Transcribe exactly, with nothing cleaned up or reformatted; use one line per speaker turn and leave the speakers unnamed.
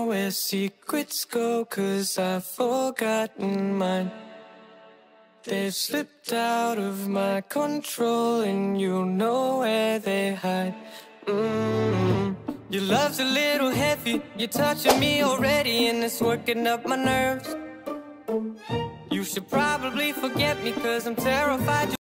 where secrets go, 'cause I've forgotten mine. They've slipped out of my control, and you know where they hide. Mm-hmm. Your love's a little heavy, you're touching me already, and it's working up my nerves. You should probably forget me, 'cause I'm terrified